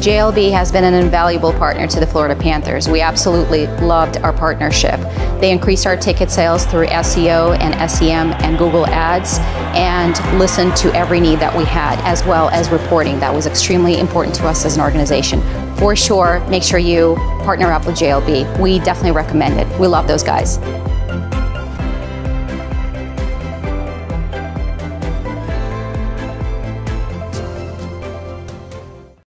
JLB has been an invaluable partner to the Florida Panthers. We absolutely loved our partnership. They increased our ticket sales through SEO and SEM and Google Ads, and listened to every need that we had, as well as reporting. That was extremely important to us as an organization. For sure, make sure you partner up with JLB. We definitely recommend it. We love those guys.